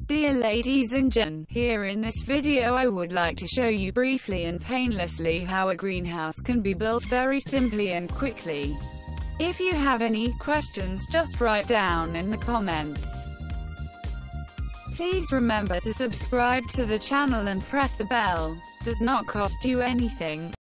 Dear ladies and gentlemen, here in this video I would like to show you briefly and painlessly how a greenhouse can be built very simply and quickly. If you have any questions, just write down in the comments. Please remember to subscribe to the channel and press the bell. Does not cost you anything.